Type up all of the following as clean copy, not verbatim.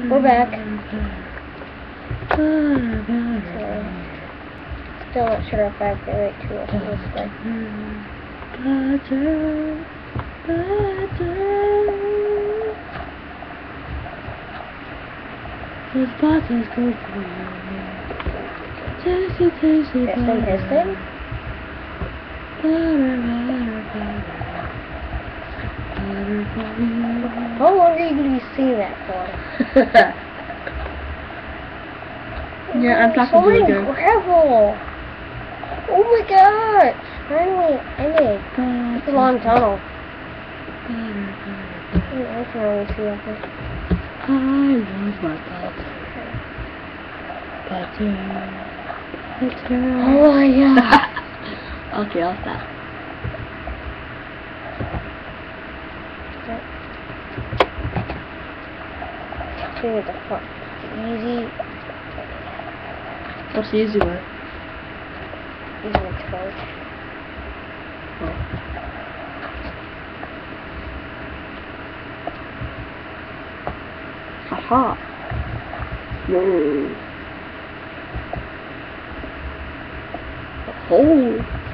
We're back. Still not sure if I have to wait to us this way. His bottles go for you. Tasty, tasty, This thing, his thing? How long are you going to be seeing that for? Yeah, I'm talking so to you many again. gravel! Oh my god! Finally, I made. It's a long tunnel. I can only see that thing. I love my butter. Oh my god! Okay, I'll stop. See what the fuck? Easy. What's the easy one? Using a torch. Oh. Aha! No. Oh.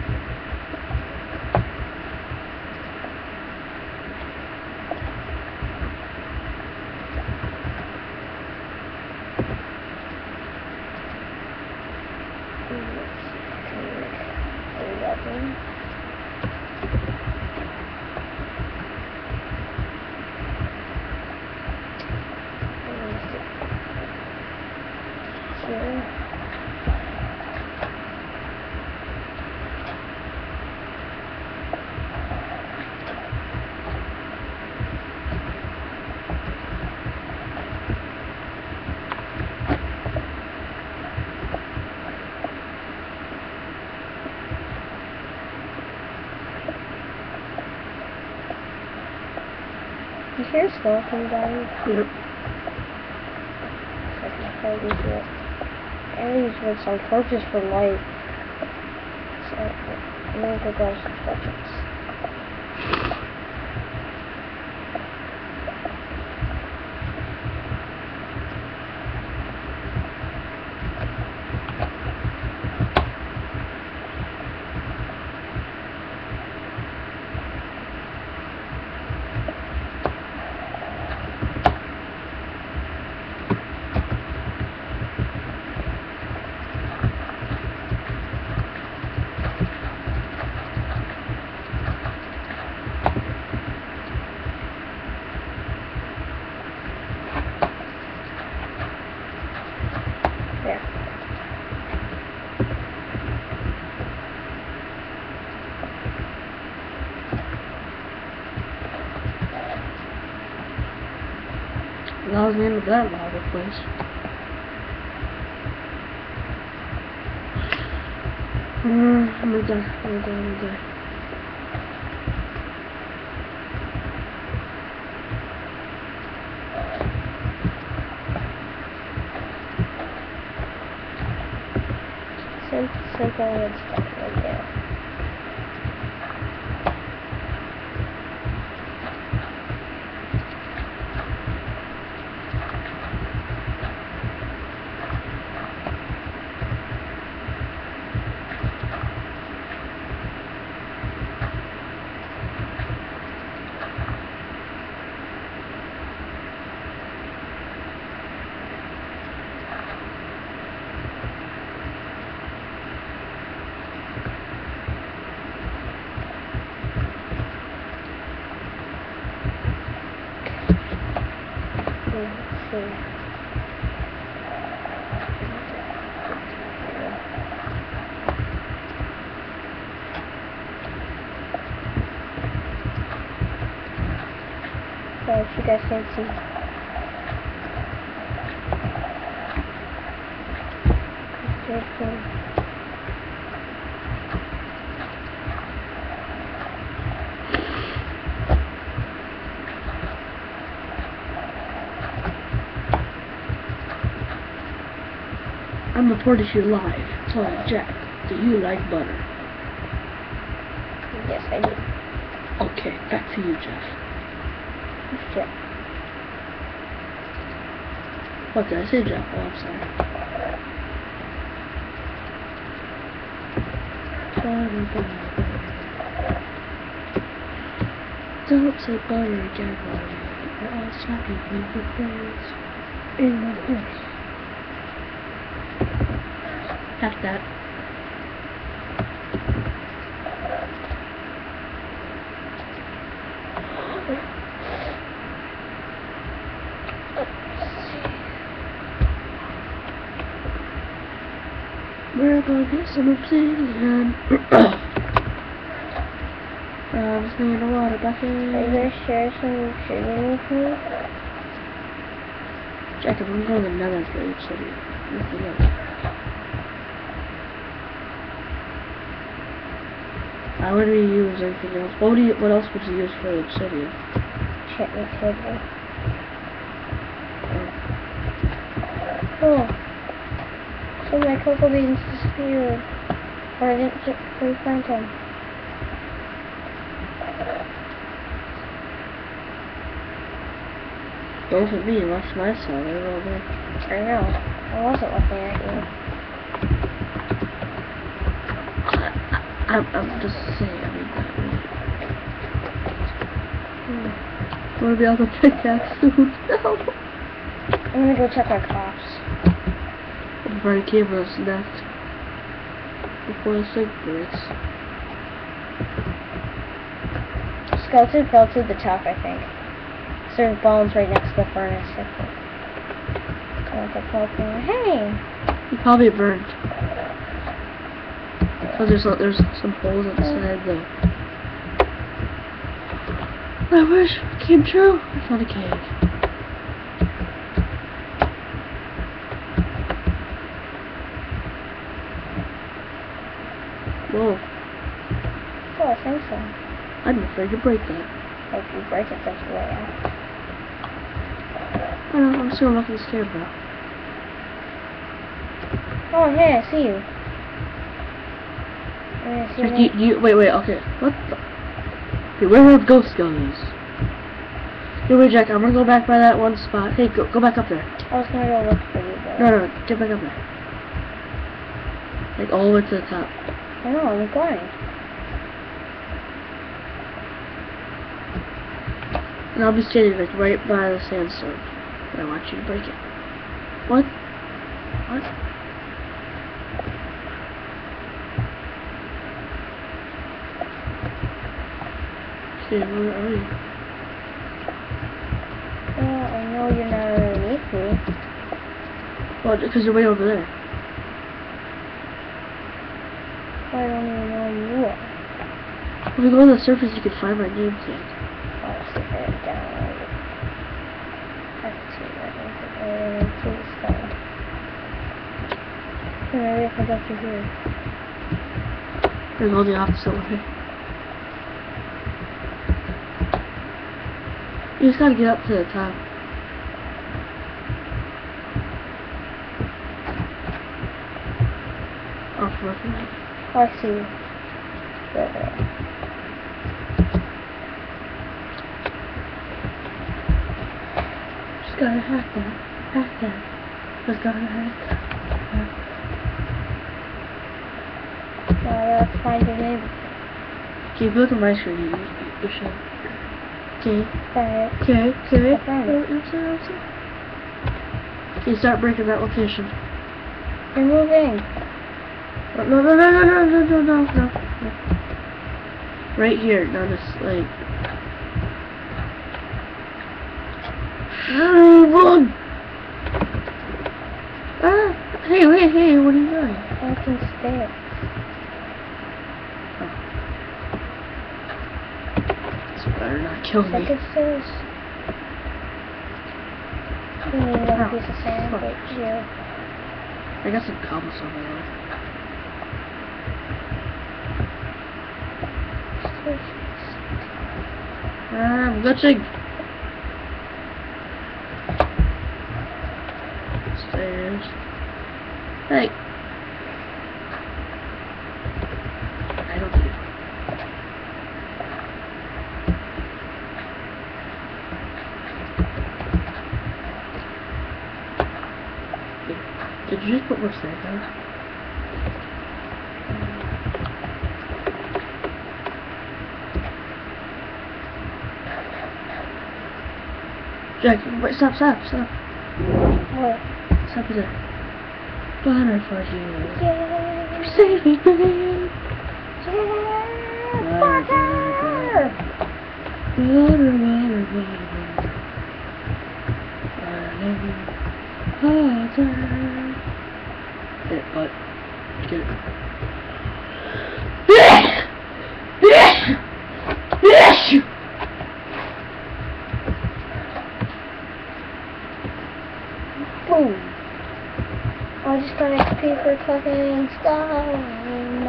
You hear skeleton dying? Yep. I can hardly hear it. I use with some torches for light. So I'm gonna go grab some torches. There. That was the end of that lava place. I'm gonna die. Simple and stuff right there. Let's see. So if you guys can see. I'm reporting to you live. So, Jack, do you like butter? Yes, I do. Okay, back to you, Jeff. Jeff. What did I say, Jack? Oh, I'm sorry. Butter, butter, butter. Don't say butter, Jack. Or I'll slap you in the face. In the face. Hack that. We're gonna get some obsidian. I'm just in a water bucket. Are you gonna share some obsidian with me? Jacob, I'm going to the nether for obsidian. Nothing else. I wouldn't use anything else. What else would you use for obsidian? Chutney table. Oh. So my cocoa beans disappeared. Or I didn't replant them. Don't look at me, watch my side. They're all there. I know. I wasn't looking at you. I'm just saying, I mean that way. I'm gonna be on the pickaxe soon. No! I'm gonna go check our crops. Brian Cameron's next. Before the sig breaks. Skeleton fell to the top, I think. There's bones right next to the furnace, I think. Hey! He probably burned. So there's some holes inside the... I wish it came true. I found a cave. Whoa. Oh, I think so. I'm afraid to break that. If you break it, that's the way out. I don't know, I'm still looking scared though. Oh, hey, I see you. Wait, okay. What the? Okay, where have ghost goes? Hey, wait, Jack, I'm gonna go back by that one spot. Hey, go back up there. I was gonna go look for you, but... No, get back up there. Like, all the way to the top. I know, I'm going. And I'll be standing, like, right by the sandstone. And I want you to break it. What? What? Okay, where are you? Well, I know you're not underneath me. Well, because you're way over there. I don't even know where you are. If we go to the surface, you can find my name tag. Oh, it's right down. I can see that. To the sky. Maybe if I go through here. Or go the opposite way. You just gotta get up to the top. Off looking. Oh, I see you. There. Just gotta hack that. Hack that. Just gotta hack that. Let's find your name. Okay, if you look at my screen, you should. Okay. Alright. Okay. I found it. Okay, start breaking that location. You're moving. No. Right here, not this, like... Run! Hey, what are you doing? I can stay. This better not kill me. Second stairs. We need another piece of sand, but yeah. I got some cobblestone there. I'm glitching. Stairs. Hey. I don't do it. Did you just put more sand down? Jack, wait, stop. What? Stop it there. Butter for you. Yeah. You saved me, babe. Yeah. Butter. Get it, bud. Get it. Boom. I just got a paper fucking stone.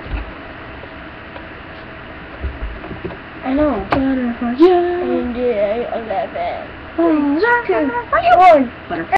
I know. Butter for you. And I love it. Butter for you. 3, 2, 1. Butter.